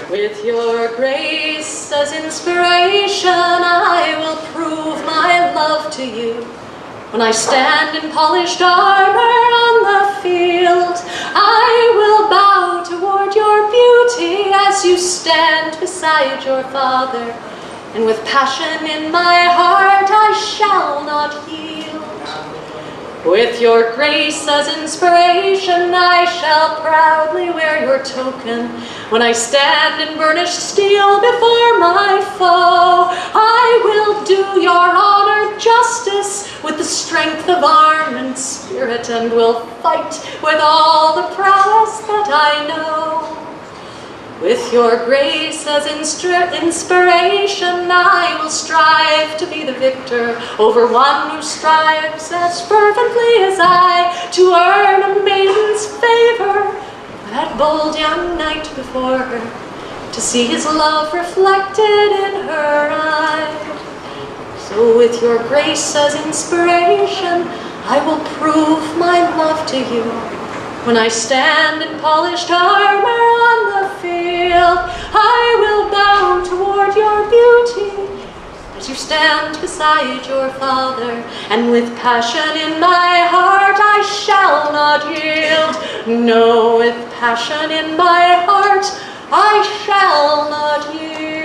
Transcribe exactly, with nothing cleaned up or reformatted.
With your grace as inspiration, I will prove my love to you. When I stand in polished armor on the field, I will bow toward your beauty as you stand beside your Father. And with passion in my heart, I shall not yield. With your grace as inspiration, I shall proudly wear your token. When I stand in burnished steel before my foe, I will do your honor justice with the strength of arm and spirit, and will fight with all the prowess that I know. With your grace as inspiration, I will strive to be the victor over one who strives as fervently as I to earn a maiden's favor, that bold young knight before her, to see his love reflected in her eye. So with your grace as inspiration, I will prove my love to you. When I stand in polished armor on the field, I will bow toward your beauty as you stand beside your Father. And with passion in my heart, I shall not yield. No, with passion in my heart, I shall not yield.